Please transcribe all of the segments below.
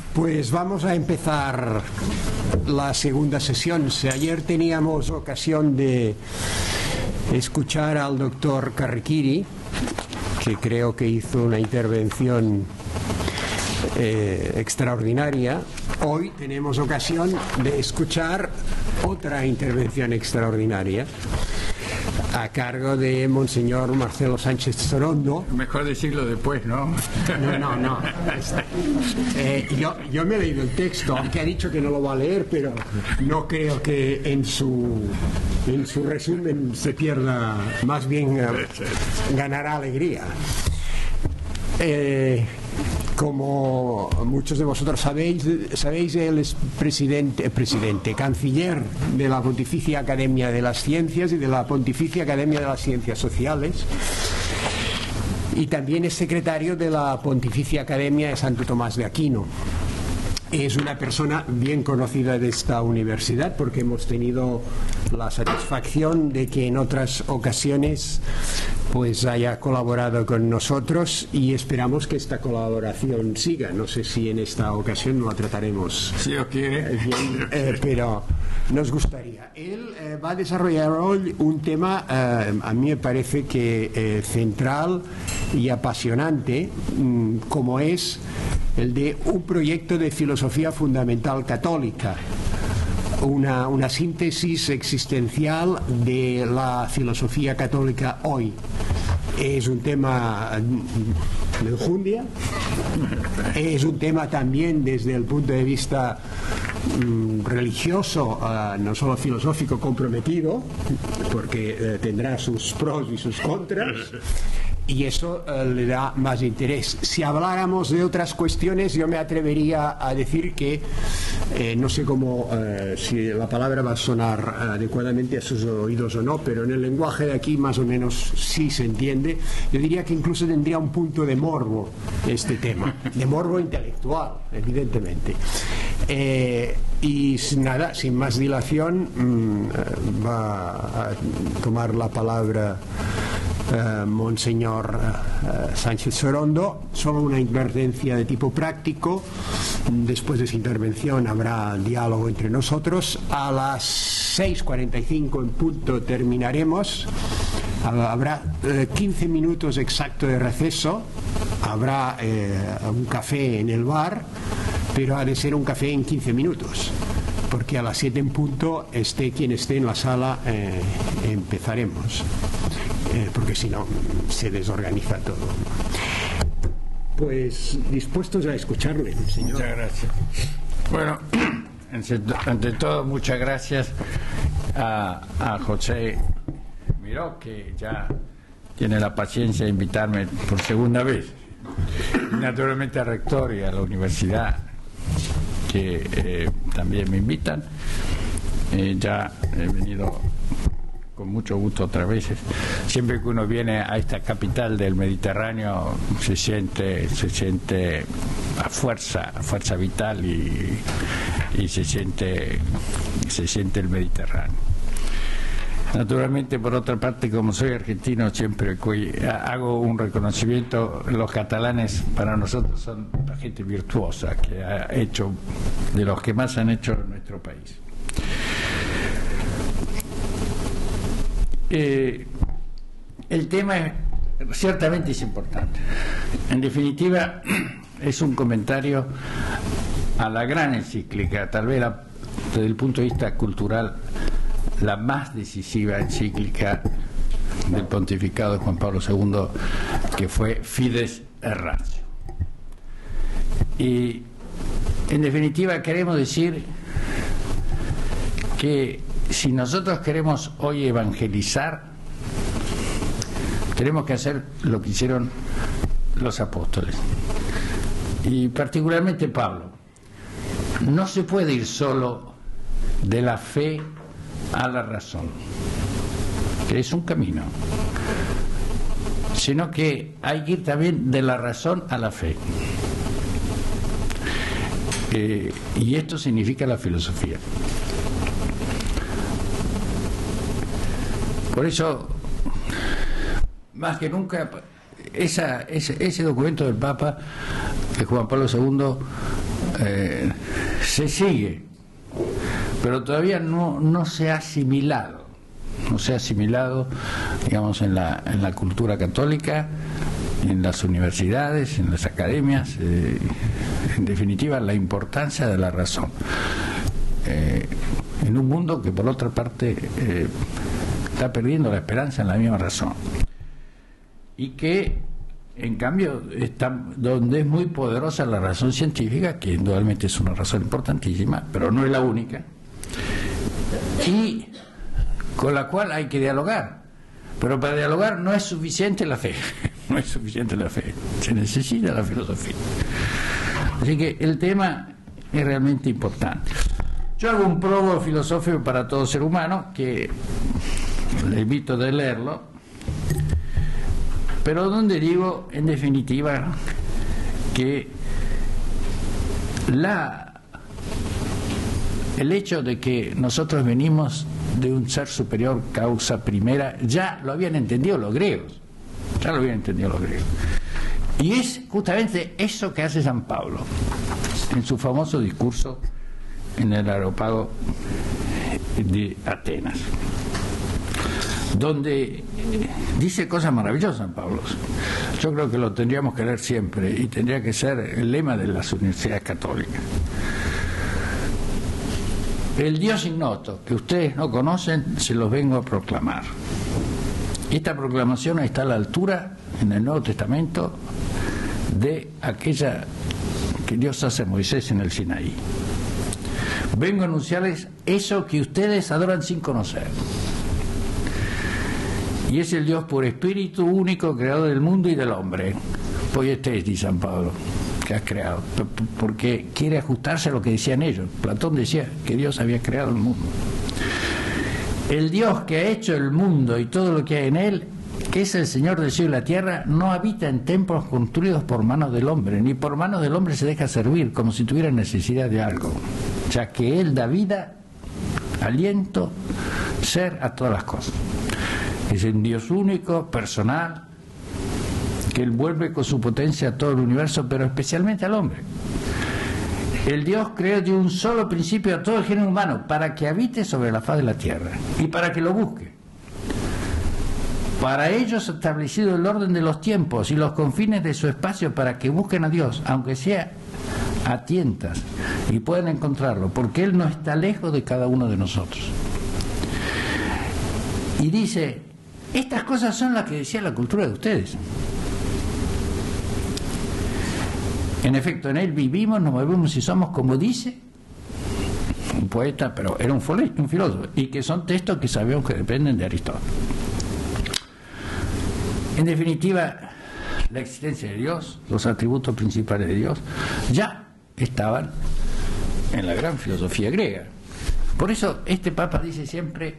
Pues vamos a empezar la segunda sesión. Ayer teníamos ocasión de escuchar al doctor Carriquiri, que creo que hizo una intervención extraordinaria. Hoy tenemos ocasión de escuchar otra intervención extraordinaria a cargo de Monseñor Marcelo Sánchez Sorondo. Mejor decirlo después, ¿no? No. Yo me he leído el texto, aunque ha dicho que no lo va a leer, pero no creo que en su resumen se pierda, más bien ganará alegría. Como muchos de vosotros sabéis, él es canciller de la Pontificia Academia de las Ciencias y de la Pontificia Academia de las Ciencias Sociales, y también es secretario de la Pontificia Academia de Santo Tomás de Aquino. Es una persona bien conocida de esta universidad porque hemos tenido la satisfacción de que en otras ocasiones pues haya colaborado con nosotros, y esperamos que esta colaboración siga. No sé si en esta ocasión lo trataremos, si Dios quiere, pero nos gustaría. Él va a desarrollar hoy un tema, a mí me parece que central y apasionante, como es el de un proyecto de filosofía fundamental católica, una síntesis existencial de la filosofía católica hoy. Es un tema de enjundia, es un tema también desde el punto de vista religioso, no solo filosófico, comprometido, porque tendrá sus pros y sus contras, y eso le da más interés. Si habláramos de otras cuestiones, yo me atrevería a decir que no sé cómo, si la palabra va a sonar adecuadamente a sus oídos o no, pero en el lenguaje de aquí más o menos sí se entiende. Yo diría que incluso tendría un punto de morbo este tema, de morbo intelectual, evidentemente. Y nada, sin más dilación, va a tomar la palabra Monseñor Sánchez Sorondo. Solo una advertencia de tipo práctico. Después de su intervención habrá diálogo entre nosotros. A las 6:45 en punto terminaremos. Habrá 15 minutos exacto de receso. Habrá un café en el bar, pero ha de ser un café en 15 minutos, porque a las 7 en punto, esté quien esté en la sala, empezaremos. Porque si no se desorganiza todo. Pues dispuestos a escucharle, señor. Muchas gracias. Bueno, ante todo, muchas gracias a José Miró, que ya tiene la paciencia de invitarme por segunda vez. Y naturalmente al rector y a la universidad, que también me invitan. Ya he venido con mucho gusto otras veces. Siempre que uno viene a esta capital del Mediterráneo se siente a fuerza vital, y se siente el Mediterráneo. Naturalmente, por otra parte, como soy argentino, siempre hago un reconocimiento. Los catalanes para nosotros son la gente virtuosa que ha hecho, de los que más han hecho en nuestro país. El tema ciertamente es importante. En definitiva, es un comentario a la gran encíclica, tal vez desde el punto de vista cultural, la más decisiva encíclica del pontificado de Juan Pablo II, que fue Fides et Ratio. Y en definitiva queremos decir que si nosotros queremos hoy evangelizar, tenemos que hacer lo que hicieron los apóstoles, y particularmente Pablo. No se puede ir solo de la fe a la razón, que es un camino, sino que hay que ir también de la razón a la fe. Y esto significa la filosofía. Por eso, más que nunca, ese documento del Papa, de Juan Pablo II, se sigue, pero todavía no se ha asimilado. No se ha asimilado, digamos, en la cultura católica, en las universidades, en las academias, en definitiva, la importancia de la razón. En un mundo que, por otra parte, está perdiendo la esperanza en la misma razón. Y que, en cambio, donde es muy poderosa la razón científica, que indudablemente es una razón importantísima, pero no es la única, y con la cual hay que dialogar. Pero para dialogar no es suficiente la fe, no es suficiente la fe, se necesita la filosofía. Así que el tema es realmente importante. Yo hago un prólogo filosófico para todo ser humano, que le invito a leerlo, pero donde digo, en definitiva, que el hecho de que nosotros venimos de un ser superior, causa primera, ya lo habían entendido los griegos, y es justamente eso que hace San Pablo en su famoso discurso en el Areópago de Atenas, donde dice cosas maravillosas San Pablo. Yo creo que lo tendríamos que leer siempre y tendría que ser el lema de las universidades católicas. El Dios ignoto, que ustedes no conocen, se los vengo a proclamar. Esta proclamación está a la altura, en el Nuevo Testamento, de aquella que Dios hace a Moisés en el Sinaí. Vengo a anunciarles eso que ustedes adoran sin conocer. Y es el Dios por espíritu único, creador del mundo y del hombre. Pues este es, dice San Pablo, que has creado, porque quiere ajustarse a lo que decían ellos. Platón decía que Dios había creado el mundo. El Dios que ha hecho el mundo y todo lo que hay en él, que es el Señor del cielo y la tierra, no habita en templos construidos por manos del hombre, ni por manos del hombre se deja servir, como si tuviera necesidad de algo, ya que él da vida, aliento, ser a todas las cosas. Es un Dios único, personal, que él vuelve con su potencia a todo el universo, pero especialmente al hombre. El Dios creó de un solo principio a todo el género humano para que habite sobre la faz de la tierra y para que lo busque. Para ellos ha establecido el orden de los tiempos y los confines de su espacio para que busquen a Dios, aunque sea a tientas, y puedan encontrarlo, porque Él no está lejos de cada uno de nosotros. Y dice, estas cosas son las que decía la cultura de ustedes. En efecto, en él vivimos, nos movemos y somos, como dice un poeta, pero era un filósofo, y que son textos que sabemos que dependen de Aristóteles. En definitiva, la existencia de Dios, los atributos principales de Dios, ya estaban en la gran filosofía griega. Por eso este Papa dice siempre,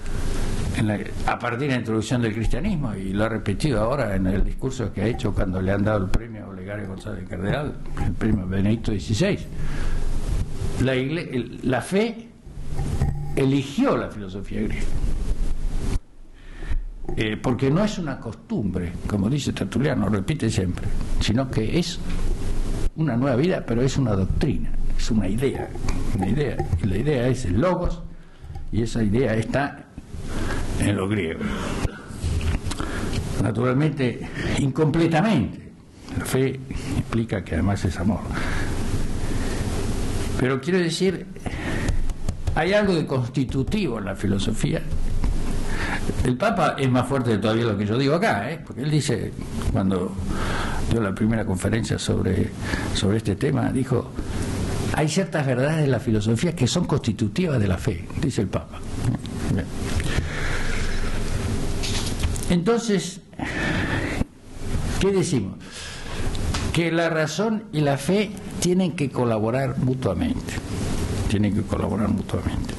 a partir de la introducción del cristianismo, y lo ha repetido ahora en el discurso que ha hecho cuando le han dado el premio a Olegario González Cardenal, el premio Benedicto XVI, la fe eligió la filosofía griega, porque no es una costumbre, como dice Tertuliano, repite siempre, sino que es una nueva vida, pero es una doctrina, es una idea, y la idea es el logos, y esa idea está en lo griego. Naturalmente, incompletamente. La fe implica que además es amor. Pero quiero decir, hay algo de constitutivo en la filosofía. El Papa es más fuerte todavía de lo que yo digo acá, porque él dice, cuando dio la primera conferencia sobre este tema, dijo, hay ciertas verdades de la filosofía que son constitutivas de la fe, dice el Papa. Bien. Entonces, ¿qué decimos? Que la razón y la fe tienen que colaborar mutuamente. Tienen que colaborar mutuamente.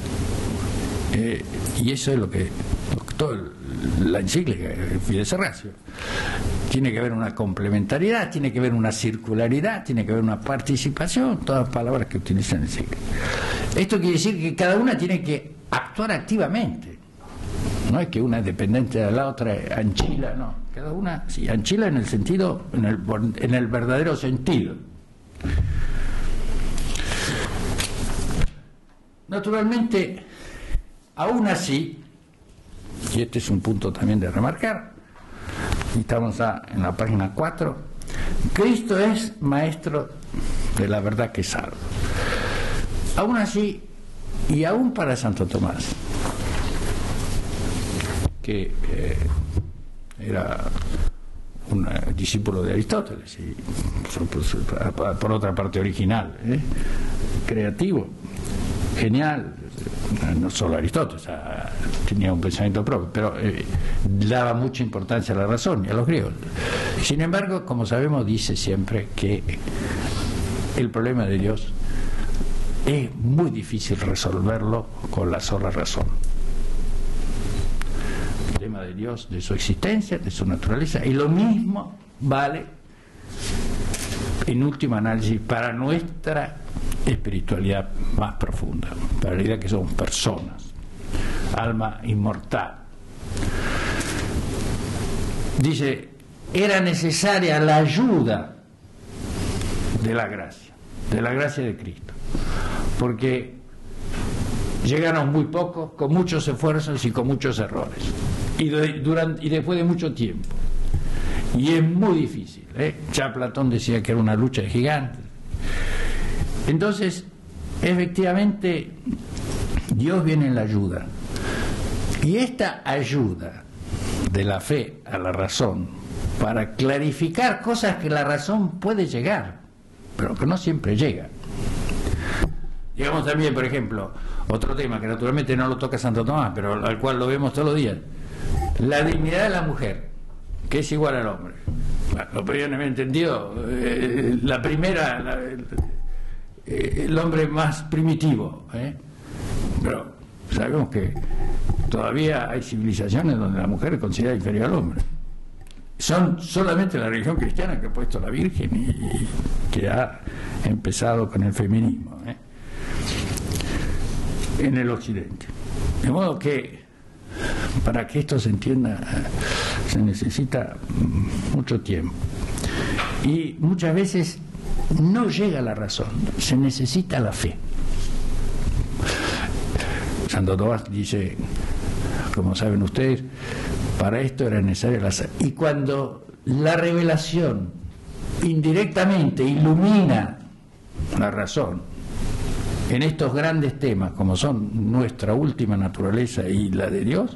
Y eso es lo que toda la encíclica Fides Ratio. Tiene que haber una complementariedad, tiene que haber una circularidad, tiene que haber una participación, todas palabras que utilizan el encíclica. Esto quiere decir que cada una tiene que actuar activamente. No es que una es dependiente de la otra, anchila, no. Cada una, sí, anchila en el sentido, en el verdadero sentido. naturalmente, aún así, y este es un punto también de remarcar, y estamos en la página 4, Cristo es maestro de la verdad que salva. Aún así, y aún para Santo Tomás, que era un discípulo de Aristóteles, y por otra parte original, creativo, genial, no solo Aristóteles, tenía un pensamiento propio, pero daba mucha importancia a la razón y a los griegos. Sin embargo, como sabemos, dice siempre que el problema de Dios es muy difícil resolverlo con la sola razón. El tema de Dios, de su existencia, de su naturaleza, y lo mismo vale en última análisis para nuestra espiritualidad más profunda, para la idea que somos personas, alma inmortal. Dice, era necesaria la ayuda de la gracia de Cristo, porque llegaron muy pocos, con muchos esfuerzos y con muchos errores, y después de mucho tiempo, y es muy difícil, ya Platón decía que era una lucha de gigantes. Entonces, efectivamente, Dios viene en la ayuda, y esta ayuda de la fe a la razón para clarificar cosas que la razón puede llegar, pero que no siempre llega. Digamos también, por ejemplo, otro tema que naturalmente no lo toca Santo Tomás, pero al cual lo vemos todos los días, la dignidad de la mujer, que es igual al hombre. Bueno, lo podrían haber entendido, la primera, el hombre más primitivo, pero sabemos que todavía hay civilizaciones donde la mujer es considerada inferior al hombre. Son solamente la religión cristiana que ha puesto a la Virgen y que ha empezado con el feminismo en el occidente. De modo que para que esto se entienda se necesita mucho tiempo, y muchas veces no llega la razón, se necesita la fe. Santo Tomás dice, como saben ustedes, para esto era necesaria la fe. Y cuando la revelación indirectamente ilumina la razón en estos grandes temas, como son nuestra última naturaleza y la de Dios,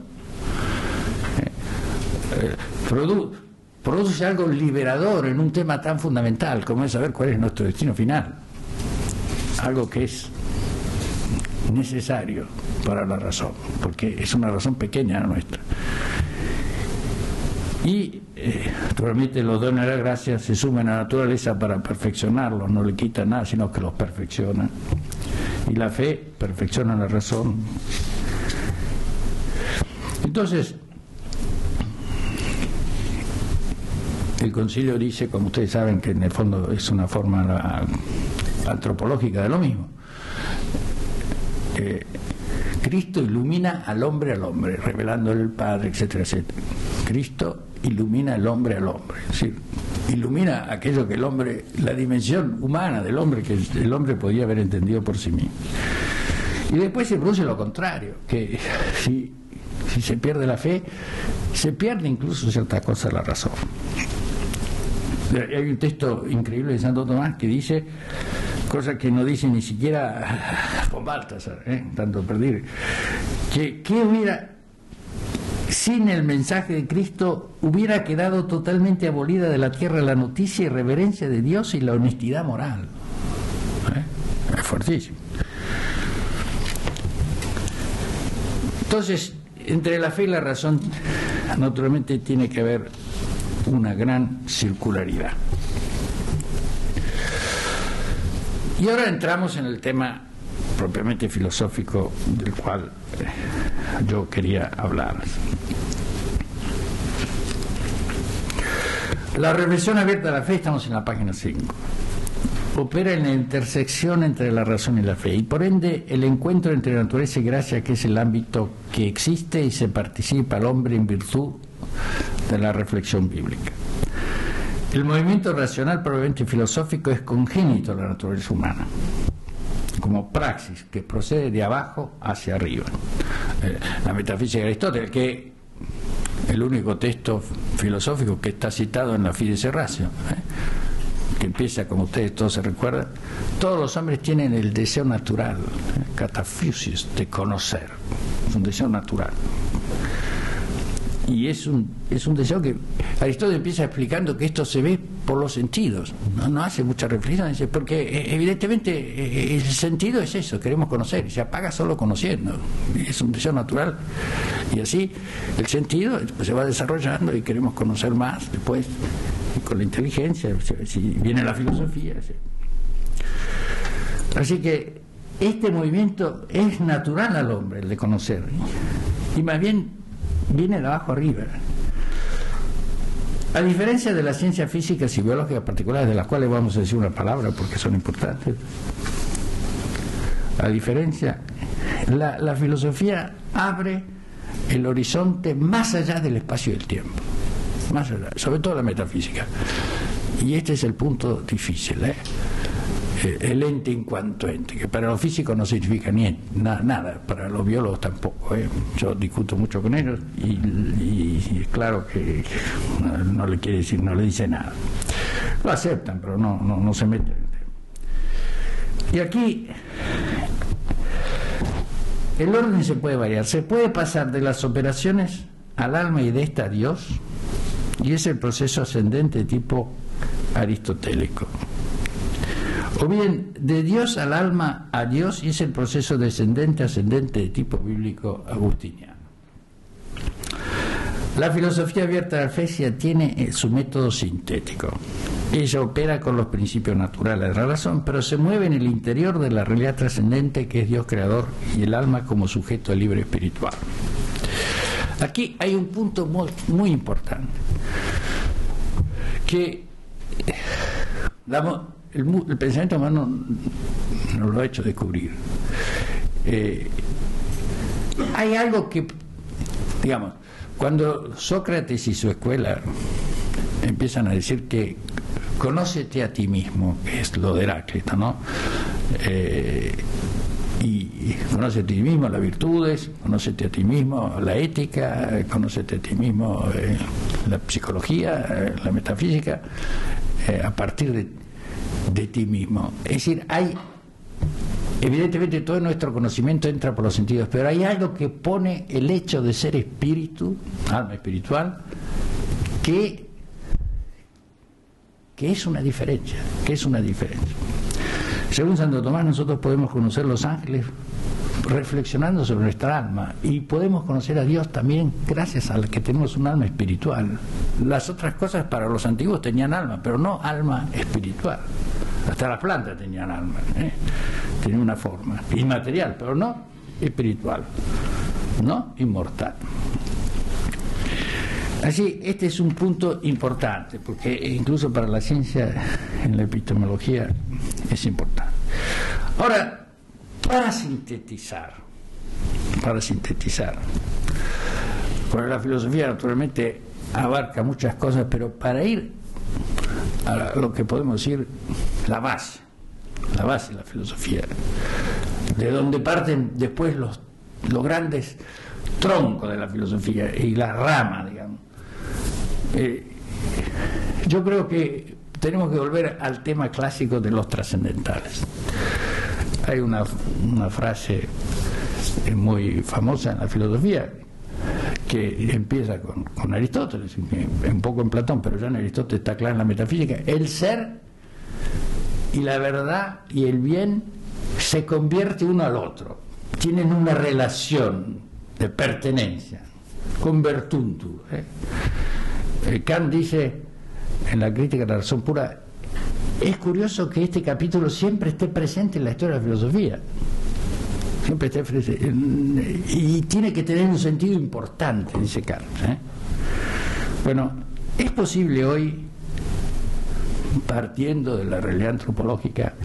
produce algo liberador en un tema tan fundamental como es saber cuál es nuestro destino final, algo que es necesario para la razón, porque es una razón pequeña la nuestra. Y naturalmente los dones de la gracia se suman a la naturaleza para perfeccionarlos, no le quitan nada, sino que los perfeccionan. Y la fe perfecciona la razón. Entonces, el concilio dice, como ustedes saben, que en el fondo es una forma antropológica de lo mismo. Cristo ilumina al hombre, revelándole el Padre, etcétera, etcétera. Cristo ilumina al hombre, es decir, ilumina aquello que el hombre, la dimensión humana del hombre, que el hombre podía haber entendido por sí mismo. Y después se produce lo contrario, que si se pierde la fe, se pierde incluso ciertas cosas la razón. Hay un texto increíble de Santo Tomás que dice cosas que no dice ni siquiera con Baltasar, tanto perder, que hubiera, sin el mensaje de Cristo, hubiera quedado totalmente abolida de la tierra la noticia y reverencia de Dios y la honestidad moral. Es fuertísimo. Entonces, entre la fe y la razón, naturalmente tiene que haber una gran circularidad. Y ahora entramos en el tema propiamente filosófico del cual yo quería hablar. La reflexión abierta a la fe, estamos en la página 5. Opera en la intersección entre la razón y la fe, y por ende el encuentro entre naturaleza y gracia, que es el ámbito que existe y se participa al hombre en virtud de la reflexión bíblica. El movimiento racional probablemente filosófico es congénito a la naturaleza humana. como praxis que procede de abajo hacia arriba. La metafísica de Aristóteles, que el único texto filosófico que está citado en la Fides Ratio, que empieza, como ustedes todos se recuerdan, todos los hombres tienen el deseo natural, cataphysis, de conocer, es un deseo natural. Y es un deseo que Aristóteles empieza explicando que esto se ve por los sentidos, no hace mucha reflexión, dice, porque evidentemente el sentido es eso, queremos conocer, y se apaga solo conociendo, es un deseo natural, y así el sentido se va desarrollando y queremos conocer más después, y con la inteligencia, si viene la filosofía. ¿Sí? Así que este movimiento es natural al hombre, el de conocer, y más bien viene de abajo arriba. A diferencia de las ciencias físicas y biológicas particulares, de las cuales vamos a decir una palabra porque son importantes, a diferencia, la filosofía abre el horizonte más allá del espacio y del tiempo, más allá, sobre todo la metafísica. Y este es el punto difícil, el ente en cuanto ente, que para los físicos no significa nada, para los biólogos tampoco. Yo discuto mucho con ellos y es claro que no le quiere decir, no le dice nada. Lo aceptan, pero no se meten. Y aquí el orden se puede variar, se puede pasar de las operaciones al alma y de esta a Dios, y es el proceso ascendente tipo aristotélico. O bien, de Dios al alma a Dios, y es el proceso descendente ascendente de tipo bíblico agustiniano. La filosofía abierta de la fe tiene su método sintético. Ella opera con los principios naturales de la razón, pero se mueve en el interior de la realidad trascendente que es Dios creador y el alma como sujeto libre espiritual. Aquí hay un punto muy importante, que el pensamiento humano nos lo ha hecho descubrir. Hay algo que, digamos, cuando Sócrates y su escuela empiezan a decir que conócete a ti mismo, que es lo de Heráclito, ¿no? Y conócete a ti mismo las virtudes, conócete a ti mismo la ética, conócete a ti mismo la psicología, la metafísica, a partir de ti mismo. Es decir, evidentemente todo nuestro conocimiento entra por los sentidos, pero hay algo que pone el hecho de ser espíritu, alma espiritual, que es una diferencia, Según Santo Tomás, nosotros podemos conocer los ángeles reflexionando sobre nuestra alma, y podemos conocer a Dios también gracias a que tenemos un alma espiritual. Las otras cosas para los antiguos tenían alma, pero no alma espiritual. Hasta las plantas tenían alma, tenían una forma inmaterial, pero no espiritual, no inmortal. Así, este es un punto importante, porque incluso para la ciencia, en la epistemología, es importante. Ahora, para sintetizar, porque la filosofía naturalmente abarca muchas cosas, pero para ir a lo que podemos decir, la base de la filosofía, de donde parten después los grandes troncos de la filosofía y la rama, digamos. Yo creo que tenemos que volver al tema clásico de los trascendentales. Hay una frase muy famosa en la filosofía que empieza con Aristóteles, un poco en Platón, pero ya en Aristóteles está clara en la metafísica: el ser y la verdad y el bien se convierte uno al otro, tienen una relación de pertenencia, convertuntur. Kant dice en la crítica de la razón pura: es curioso que este capítulo siempre esté presente en la historia de la filosofía, siempre esté presente, y tiene que tener un sentido importante, dice Kant. Bueno, es posible hoy, partiendo de la realidad antropológica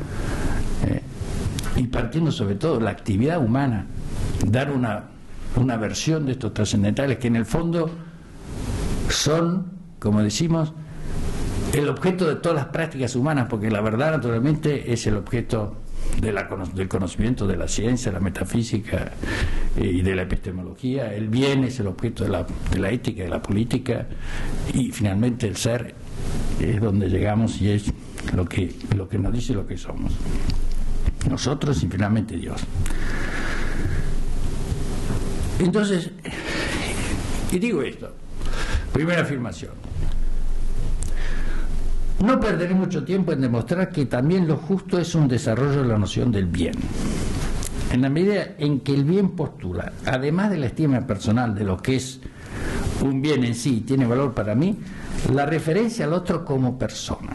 y partiendo sobre todo de la actividad humana, dar una versión de estos trascendentales que en el fondo son, como decimos, el objeto de todas las prácticas humanas, porque la verdad naturalmente es el objeto del conocimiento de la ciencia, la metafísica y de la epistemología. El bien es el objeto de la ética y de la política, y finalmente el ser es donde llegamos y es lo que nos dice lo que somos. Nosotros y finalmente Dios. Entonces, y digo esto, primera afirmación: no perderé mucho tiempo en demostrar que también lo justo es un desarrollo de la noción del bien. En la medida en que el bien postula, además de la estima personal de lo que es un bien en sí, tiene valor para mí, la referencia al otro como persona.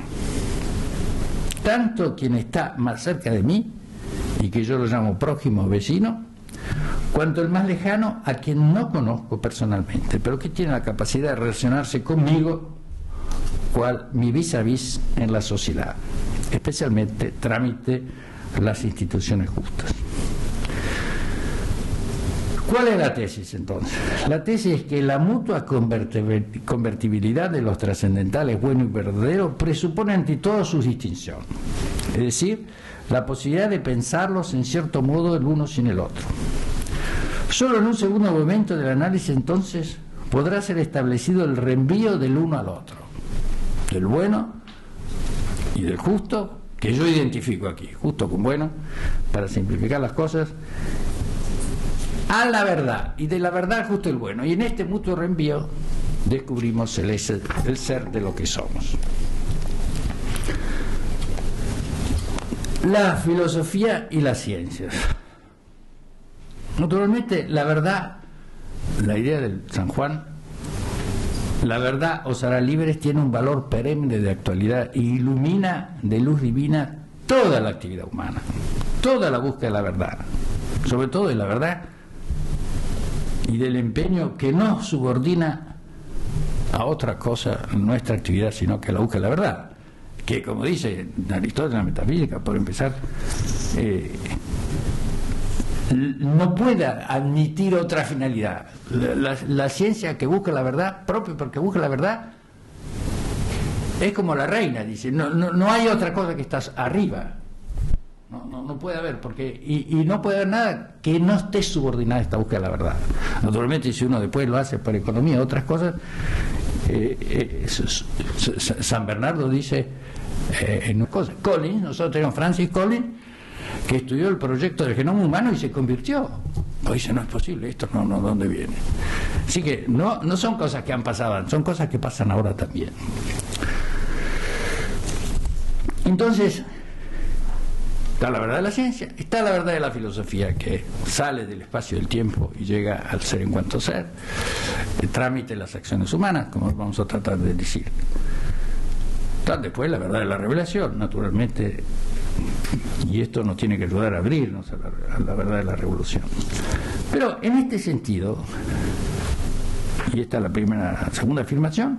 Tanto quien está más cerca de mí, y que yo lo llamo prójimo o vecino, cuanto el más lejano, a quien no conozco personalmente, pero que tiene la capacidad de relacionarse conmigo, cual mi vis a vis en la sociedad, especialmente trámite las instituciones justas. ¿Cuál es la tesis entonces? La tesis es que la mutua convertibilidad de los trascendentales bueno y verdadero presupone ante todo su distinción, es decir, la posibilidad de pensarlos en cierto modo el uno sin el otro. Solo en un segundo momento del análisis entonces podrá ser establecido el reenvío del uno al otro, del bueno y del justo, que yo identifico aquí, justo con bueno, para simplificar las cosas, a la verdad, y de la verdad justo el bueno. Y en este mutuo reenvío descubrimos el ser de lo que somos. La filosofía y las ciencias. Naturalmente, la verdad, la idea del San Juan, la verdad os hará libres, tiene un valor perenne de actualidad e ilumina de luz divina toda la actividad humana, toda la búsqueda de la verdad, sobre todo de la verdad y del empeño que no subordina a otra cosa nuestra actividad, sino que la búsqueda de la verdad, que, como dice Aristóteles en la metafísica, por empezar, no puede admitir otra finalidad. La ciencia que busca la verdad, propio porque busca la verdad, es como la reina, dice, no hay otra cosa que estás arriba. No puede haber, porque y no puede haber nada que no esté subordinada a esta búsqueda de la verdad. Naturalmente, si uno después lo hace por economía, otras cosas, San Bernardo dice en una cosa, Collins, nosotros tenemos Francis Collins, que estudió el proyecto del genoma humano y se convirtió. Hoy dice, no es posible, esto no, ¿dónde viene? Así que no son cosas que han pasado, son cosas que pasan ahora también. Entonces, está la verdad de la ciencia, está la verdad de la filosofía, que sale del espacio del tiempo y llega al ser en cuanto ser, el trámite de las acciones humanas, como vamos a tratar de decir. Está después la verdad de la revelación, naturalmente, y esto nos tiene que ayudar a abrirnos a la verdad de la revolución. Pero en este sentido, y esta es la segunda afirmación,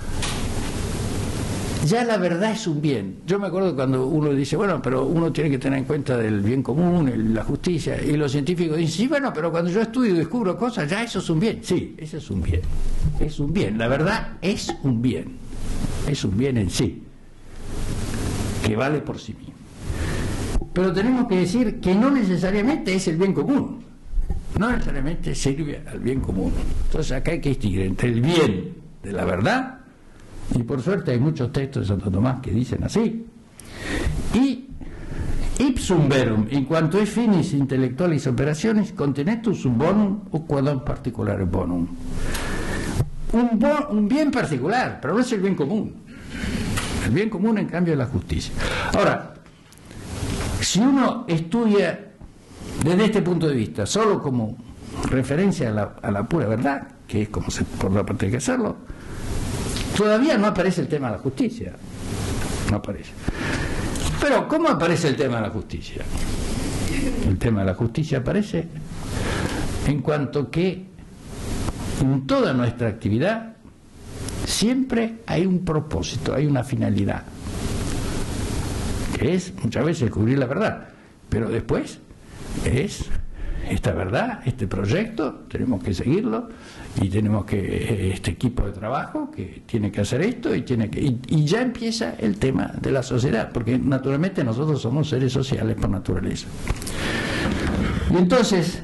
ya la verdad es un bien. Yo me acuerdo cuando uno dice, bueno, pero uno tiene que tener en cuenta del bien común, la justicia, y los científicos dicen, sí, bueno, pero cuando yo estudio y descubro cosas, ya eso es un bien. Sí, eso es un bien. Es un bien. La verdad es un bien. Es un bien en sí, que vale por sí mismo. Pero tenemos que decir que no necesariamente es el bien común. No necesariamente sirve al bien común. Entonces acá hay que distinguir entre el bien de la verdad, y por suerte hay muchos textos de Santo Tomás que dicen así, y ipsum verum, in quanto es finis intellectualis operaciones, contenetur sum bonum o quodam particulare bonum. Un bien particular, pero no es el bien común. El bien común, en cambio, es la justicia. Ahora, si uno estudia desde este punto de vista, solo como referencia a la pura verdad, que es como por la parte hay que hacerlo, todavía no aparece el tema de la justicia. No aparece. Pero, ¿cómo aparece el tema de la justicia? El tema de la justicia aparece en cuanto que en toda nuestra actividad siempre hay un propósito, hay una finalidad, que es muchas veces descubrir la verdad, pero después es esta verdad, este proyecto, tenemos que seguirlo y tenemos que, este equipo de trabajo que tiene que hacer esto y ya empieza el tema de la sociedad, porque naturalmente nosotros somos seres sociales por naturaleza. Y entonces,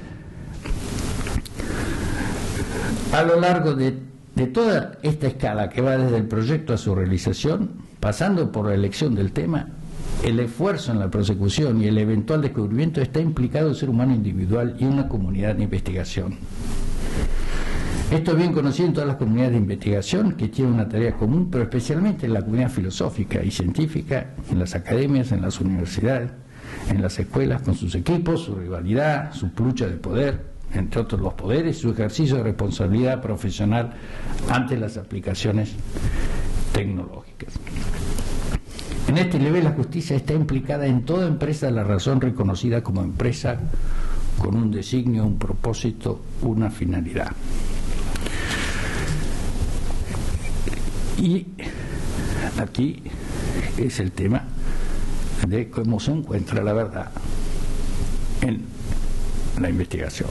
a lo largo de toda esta escala que va desde el proyecto a su realización, pasando por la elección del tema, el esfuerzo en la prosecución y el eventual descubrimiento, está implicado el ser humano individual y una comunidad de investigación. Esto es bien conocido en todas las comunidades de investigación que tienen una tarea común, pero especialmente en la comunidad filosófica y científica, en las academias, en las universidades, en las escuelas, con sus equipos, su rivalidad, su lucha de poder, entre otros los poderes, su ejercicio de responsabilidad profesional ante las aplicaciones tecnológicas. En este nivel la justicia está implicada en toda empresa de la razón reconocida como empresa con un designio, un propósito, una finalidad. Y aquí es el tema de cómo se encuentra la verdad en la investigación.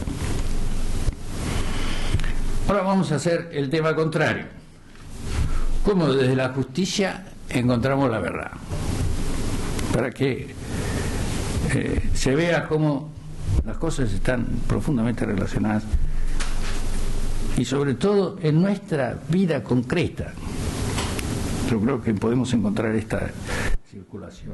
Ahora vamos a hacer el tema contrario. Cómo desde la justicia encontramos la verdad, para que se vea cómo las cosas están profundamente relacionadas y sobre todo en nuestra vida concreta. Yo creo que podemos encontrar esta circulación.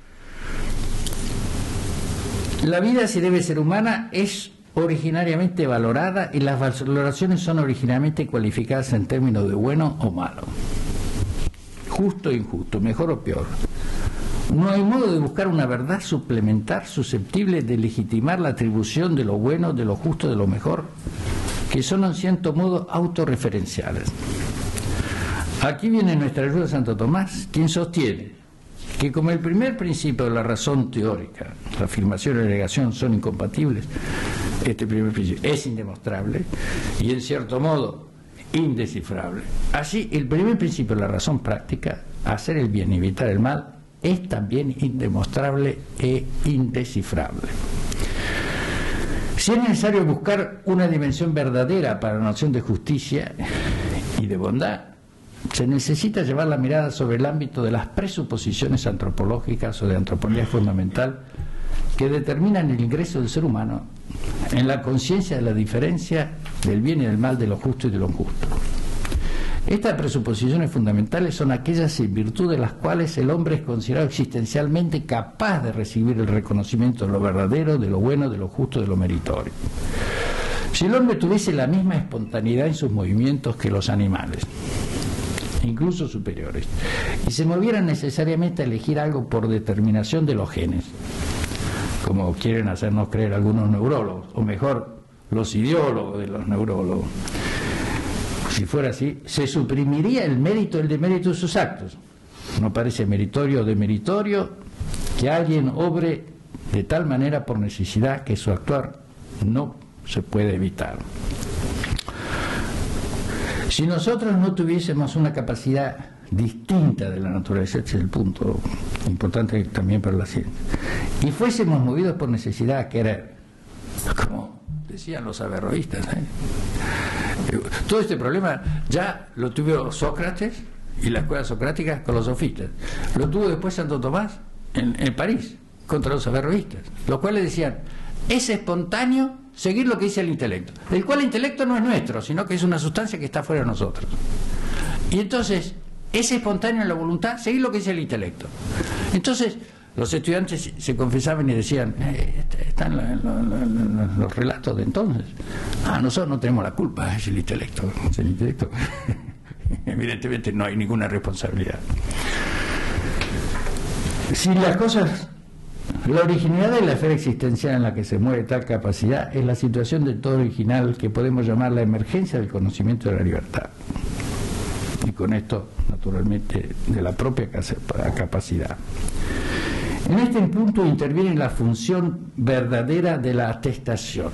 La vida, si debe ser humana, es originariamente valorada y las valoraciones son originariamente cualificadas en términos de bueno o malo, justo o injusto, mejor o peor. No hay modo de buscar una verdad suplementar susceptible de legitimar la atribución de lo bueno, de lo justo, de lo mejor, que son en cierto modo autorreferenciales. Aquí viene nuestra ayuda Santo Tomás, quien sostiene que como el primer principio de la razón teórica, la afirmación y la negación son incompatibles, este primer principio es indemostrable y en cierto modo indescifrable. Así, el primer principio de la razón práctica, hacer el bien y evitar el mal, es también indemostrable e indescifrable. Si es necesario buscar una dimensión verdadera para la noción de justicia y de bondad, se necesita llevar la mirada sobre el ámbito de las presuposiciones antropológicas o de antropología fundamental que determinan el ingreso del ser humano en la conciencia de la diferencia del bien y del mal, de lo justo y de lo injusto. Estas presuposiciones fundamentales son aquellas en virtud de las cuales el hombre es considerado existencialmente capaz de recibir el reconocimiento de lo verdadero, de lo bueno, de lo justo, de lo meritorio. Si el hombre tuviese la misma espontaneidad en sus movimientos que los animales, incluso superiores, y se moviera necesariamente a elegir algo por determinación de los genes, como quieren hacernos creer algunos neurólogos, o mejor, los ideólogos de los neurólogos. Si fuera así, se suprimiría el mérito y el demérito de sus actos. No parece meritorio o demeritorio que alguien obre de tal manera por necesidad que su actuar no se puede evitar. Si nosotros no tuviésemos una capacidad distinta de la naturaleza, este es el punto importante también para la ciencia, y fuésemos movidos por necesidad a querer, como decían los averroístas, todo este problema ya lo tuvo Sócrates y la escuela socrática con los sofistas, lo tuvo después Santo Tomás en París contra los averroístas, los cuales decían: es espontáneo seguir lo que dice el intelecto, del cual el intelecto no es nuestro, sino que es una sustancia que está fuera de nosotros. Y entonces, es espontáneo en la voluntad seguir lo que dice el intelecto. Entonces, los estudiantes se confesaban y decían: están los relatos de entonces. Nosotros no tenemos la culpa, es el intelecto. Es el intelecto. Evidentemente no hay ninguna responsabilidad. Si las cosas... La originalidad de la esfera existencial en la que se mueve tal capacidad es la situación del todo original que podemos llamar la emergencia del conocimiento de la libertad. Y con esto, naturalmente, de la propia capacidad. En este punto interviene la función verdadera de la atestación.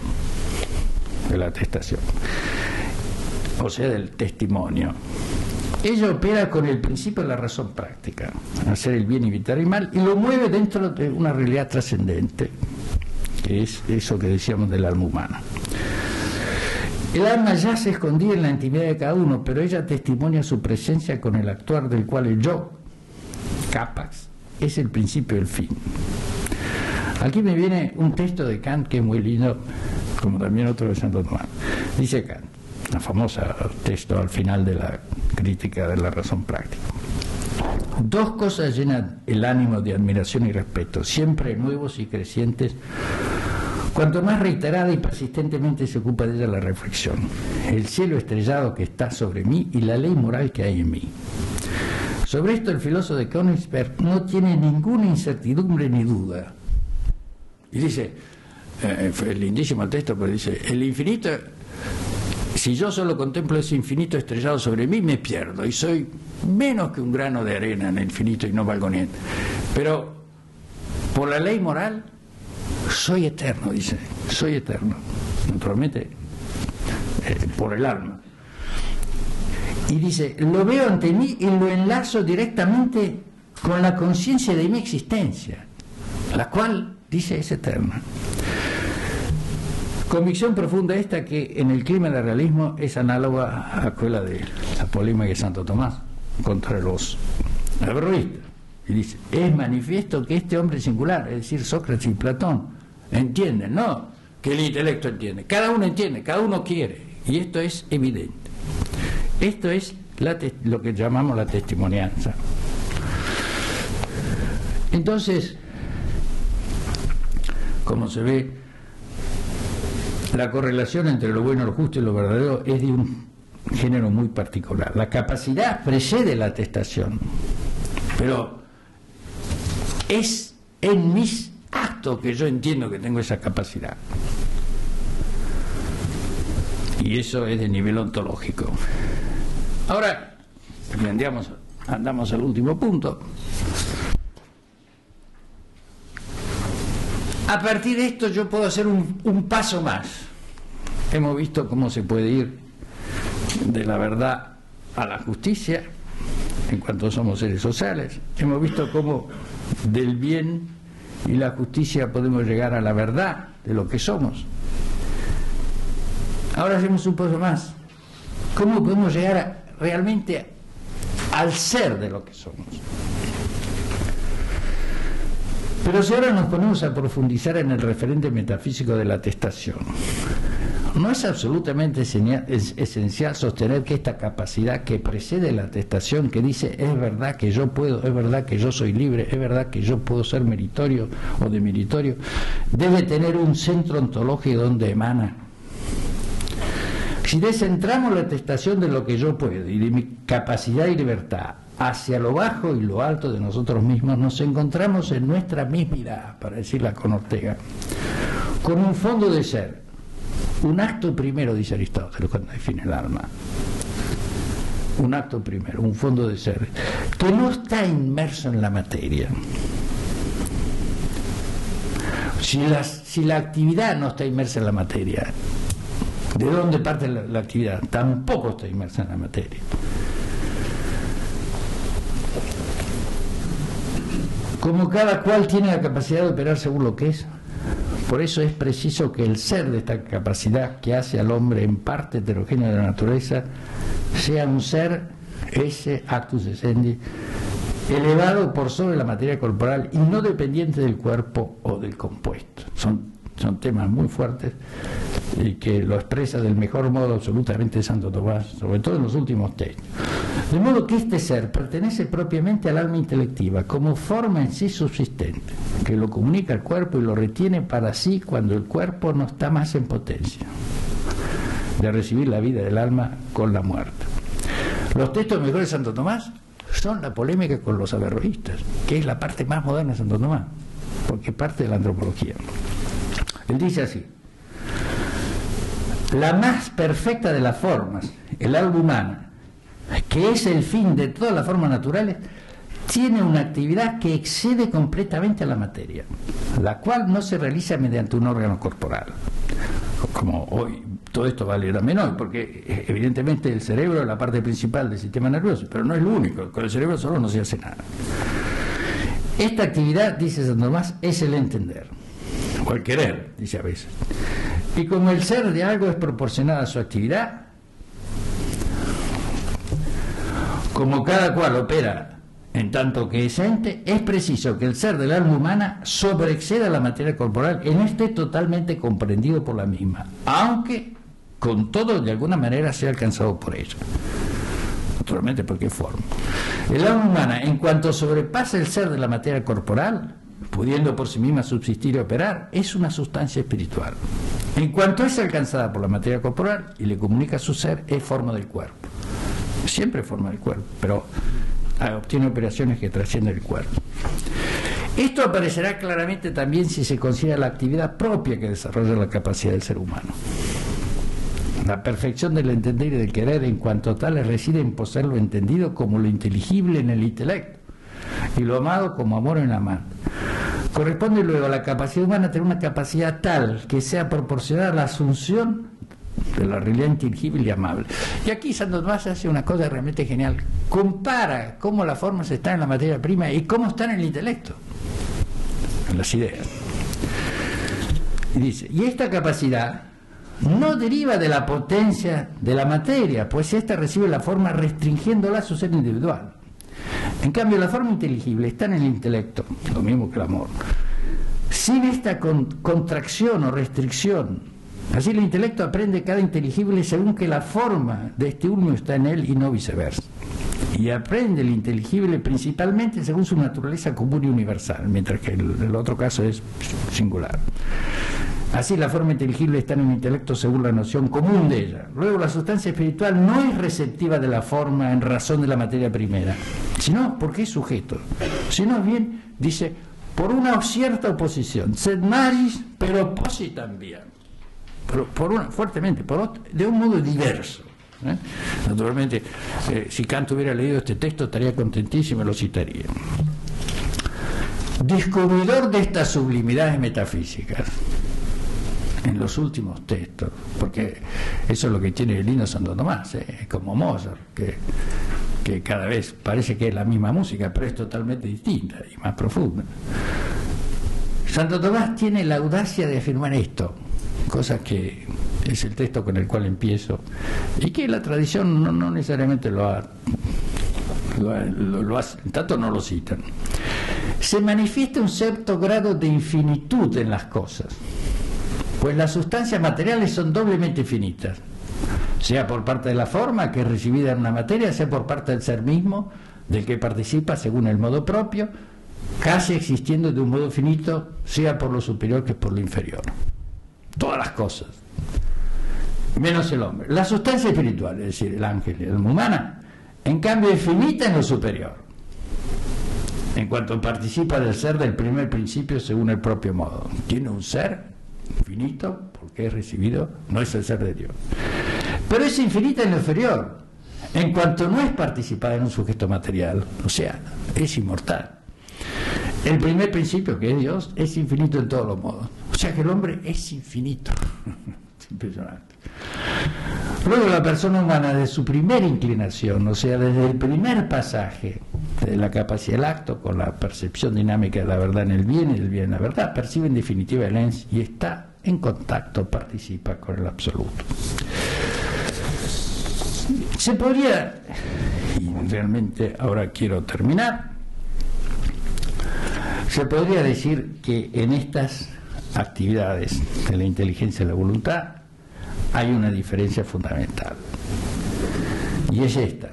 O sea, del testimonio. Ella opera con el principio de la razón práctica, hacer el bien y evitar el mal, y lo mueve dentro de una realidad trascendente, que es eso que decíamos del alma humana. El alma ya se escondía en la intimidad de cada uno, pero ella testimonia su presencia con el actuar del cual el yo, capax, es el principio y el fin. Aquí me viene un texto de Kant que es muy lindo, como también otro de Santo Tomás. Dice Kant, la famosa texto al final de la crítica de la razón práctica: dos cosas llenan el ánimo de admiración y respeto, siempre nuevos y crecientes, cuanto más reiterada y persistentemente se ocupa de ella la reflexión: el cielo estrellado que está sobre mí y la ley moral que hay en mí. Sobre esto el filósofo de Königsberg no tiene ninguna incertidumbre ni duda. Y dice, fue lindísimo el texto, pero dice, el infinito, si yo solo contemplo ese infinito estrellado sobre mí, me pierdo y soy menos que un grano de arena en el infinito y no valgo ni. Pero por la ley moral soy eterno, dice, soy eterno, naturalmente por el alma. Y dice, lo veo ante mí y lo enlazo directamente con la conciencia de mi existencia, la cual, dice, es eterna. Convicción profunda esta que en el clima del realismo es análoga a aquella de la polémica de Santo Tomás contra los averroístas. Y dice, es manifiesto que este hombre singular, es decir, Sócrates y Platón, entienden, no que el intelecto entiende, cada uno entiende, cada uno quiere, y esto es evidente. Esto es lo que llamamos la testimonianza. Entonces, como se ve, la correlación entre lo bueno, lo justo y lo verdadero es de un género muy particular. La capacidad precede la atestación, pero es en mis actos que yo entiendo que tengo esa capacidad. Y eso es de nivel ontológico. Ahora, andamos al último punto. A partir de esto yo puedo hacer un paso más. Hemos visto cómo se puede ir de la verdad a la justicia, en cuanto somos seres sociales. Hemos visto cómo del bien y la justicia podemos llegar a la verdad de lo que somos. Ahora hacemos un paso más. ¿Cómo podemos llegar realmente al ser de lo que somos? Pero si ahora nos ponemos a profundizar en el referente metafísico de la atestación, no es absolutamente esencial sostener que esta capacidad que precede la atestación, que dice es verdad que yo puedo, es verdad que yo soy libre, es verdad que yo puedo ser meritorio o demeritorio, debe tener un centro ontológico donde emana. Si descentramos la atestación de lo que yo puedo y de mi capacidad y libertad hacia lo bajo y lo alto de nosotros mismos, nos encontramos en nuestra mismidad, para decirla con Ortega, con un fondo de ser, un acto primero, dice Aristóteles cuando define el alma, un acto primero, un fondo de ser, que no está inmerso en la materia. Si la actividad no está inmersa en la materia, ¿de dónde parte la actividad? Tampoco está inmersa en la materia. Como cada cual tiene la capacidad de operar según lo que es, por eso es preciso que el ser de esta capacidad que hace al hombre en parte heterogéneo de la naturaleza sea un ser, ese actus essendi, elevado por sobre la materia corporal y no dependiente del cuerpo o del compuesto. Son temas muy fuertes y que lo expresa del mejor modo absolutamente Santo Tomás, sobre todo en los últimos textos. De modo que este ser pertenece propiamente al alma intelectiva como forma en sí subsistente, que lo comunica al cuerpo y lo retiene para sí cuando el cuerpo no está más en potencia de recibir la vida del alma con la muerte. Los textos mejores de Santo Tomás son la polémica con los averroístas, que es la parte más moderna de Santo Tomás, porque parte de la antropología. Él dice así: la más perfecta de las formas, el alma humana, que es el fin de todas las formas naturales, tiene una actividad que excede completamente a la materia, la cual no se realiza mediante un órgano corporal. Como hoy todo esto vale también hoy, porque evidentemente el cerebro es la parte principal del sistema nervioso, pero no es lo único, con el cerebro solo no se hace nada. Esta actividad, dice Santo Tomás, es el entender. o el querer, dice a veces. Y como el ser de algo es proporcional a su actividad, como cada cual opera en tanto que es ente, es preciso que el ser del alma humana sobreexceda a la materia corporal y no esté totalmente comprendido por la misma, aunque con todo de alguna manera sea alcanzado por ella. Naturalmente, ¿por qué forma? El alma humana, en cuanto sobrepasa el ser de la materia corporal, pudiendo por sí misma subsistir y operar, es una sustancia espiritual. En cuanto es alcanzada por la materia corporal y le comunica su ser, es forma del cuerpo. Siempre forma del cuerpo, pero obtiene operaciones que trascienden el cuerpo. Esto aparecerá claramente también si se considera la actividad propia que desarrolla la capacidad del ser humano. La perfección del entender y del querer en cuanto tal reside en poseer lo entendido como lo inteligible en el intelecto y lo amado como amor en la amante. Corresponde luego a la capacidad humana tener una capacidad tal que sea proporcional a la asunción de la realidad inteligible y amable. Y aquí Santo Tomás hace una cosa realmente genial. Compara cómo las formas están en la materia prima y cómo están en el intelecto, en las ideas. Y dice, y esta capacidad no deriva de la potencia de la materia, pues ésta recibe la forma restringiéndola a su ser individual. En cambio, la forma inteligible está en el intelecto, lo mismo que el amor. Sin esta contracción o restricción, así el intelecto aprende cada inteligible según que la forma de este último está en él y no viceversa. Y aprende el inteligible principalmente según su naturaleza común y universal, mientras que el otro caso es singular. Así la forma inteligible está en el intelecto según la noción común de ella. Luego la sustancia espiritual no es receptiva de la forma en razón de la materia primera, sino porque es sujeto. Sino bien, dice, por una cierta oposición, sed maris, pero oppositam bien. Fuertemente, de un modo diverso. Naturalmente, si Kant hubiera leído este texto estaría contentísimo y lo citaría. Descubridor de estas sublimidades metafísicas en los últimos textos, porque eso es lo que tiene el lindo Santo Tomás, como Mozart, que cada vez parece que es la misma música, pero es totalmente distinta y más profunda. Santo Tomás tiene la audacia de afirmar esto, cosa que es el texto con el cual empiezo, y que la tradición no necesariamente lo hace, tanto no lo citan. Se manifiesta un cierto grado de infinitud en las cosas, pues las sustancias materiales son doblemente infinitas, sea por parte de la forma que es recibida en una materia, sea por parte del ser mismo, del que participa según el modo propio, casi existiendo de un modo finito, sea por lo superior que por lo inferior. Todas las cosas, menos el hombre. La sustancia espiritual, es decir, el ángel y el alma humana, en cambio es finita en lo superior, en cuanto participa del ser del primer principio según el propio modo. Tiene un ser infinito porque es recibido, no es el ser de Dios, pero es infinita en lo inferior en cuanto no es participada en un sujeto material, o sea, es inmortal. El primer principio, que es Dios, es infinito en todos los modos, o sea que el hombre es infinito. Es impresionante. Luego la persona humana, de su primera inclinación, o sea, desde el primer pasaje de la capacidad del acto con la percepción dinámica de la verdad en el bien y del bien en la verdad, percibe en definitiva el ens y está en contacto, participa con el absoluto. Se podría, y realmente ahora quiero terminar, se podría decir que en estas actividades de la inteligencia y la voluntad hay una diferencia fundamental, y es esta,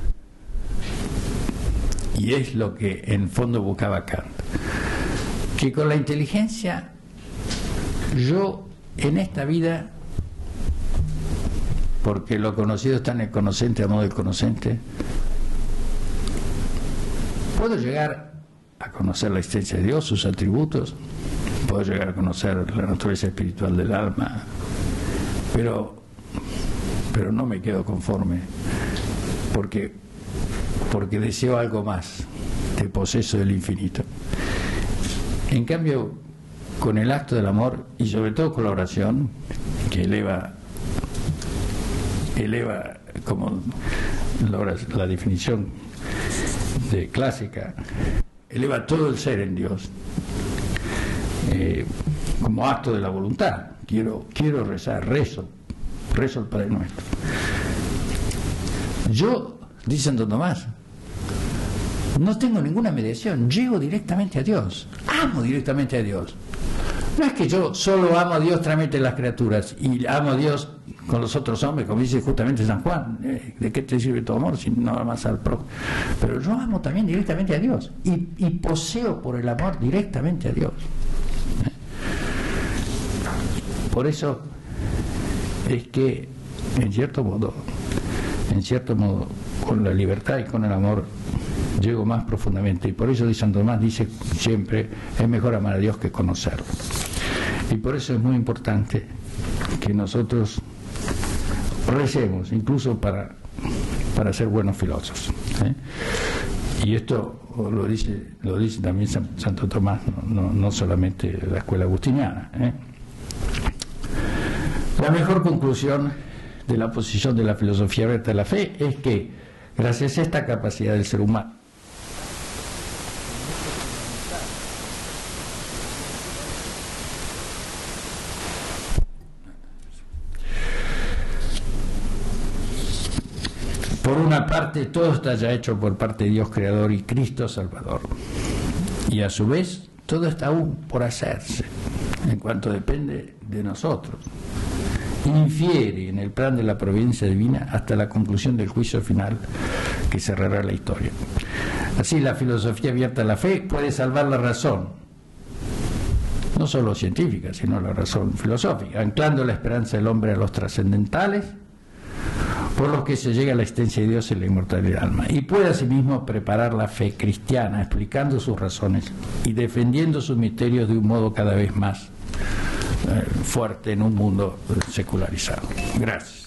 y es lo que en fondo buscaba Kant, que con la inteligencia yo en esta vida, porque lo conocido está en el conocente a modo del conocente, puedo llegar a conocer la existencia de Dios, sus atributos, puedo llegar a conocer la naturaleza espiritual del alma, pero no me quedo conforme, porque deseo algo más, de poseso del infinito. En cambio, con el acto del amor, y sobre todo con la oración, que eleva como la definición clásica, eleva todo el ser en Dios. como acto de la voluntad. Quiero rezar, rezo el Padre Nuestro. Yo, dice Santo Tomás, no tengo ninguna mediación, llego directamente a Dios, amo directamente a Dios. No es que yo solo amo a Dios trámite las criaturas y amo a Dios con los otros hombres, como dice justamente San Juan, ¿de qué te sirve tu amor si no amas al prójimo? Pero yo amo también directamente a Dios y poseo por el amor directamente a Dios. Por eso es que, en cierto modo, con la libertad y con el amor llego más profundamente, y por eso San Tomás dice siempre, es mejor amar a Dios que conocerlo. Y por eso es muy importante que nosotros recemos, incluso para ser buenos filósofos. Y esto lo dice también Santo Tomás, no solamente la escuela agustiniana. La mejor conclusión de la posición de la filosofía abierta de la fe es que, gracias a esta capacidad del ser humano, por una parte, todo está ya hecho por parte de Dios Creador y Cristo Salvador. Y a su vez, todo está aún por hacerse, en cuanto depende de nosotros. Infiere en el plan de la providencia divina hasta la conclusión del juicio final que cerrará la historia. Así, la filosofía abierta a la fe puede salvar la razón, no solo científica, sino la razón filosófica, anclando la esperanza del hombre a los trascendentales, por los que se llega a la existencia de Dios y la inmortalidad del alma, y puede asimismo preparar la fe cristiana, explicando sus razones y defendiendo sus misterios de un modo cada vez más fuerte en un mundo secularizado. Gracias.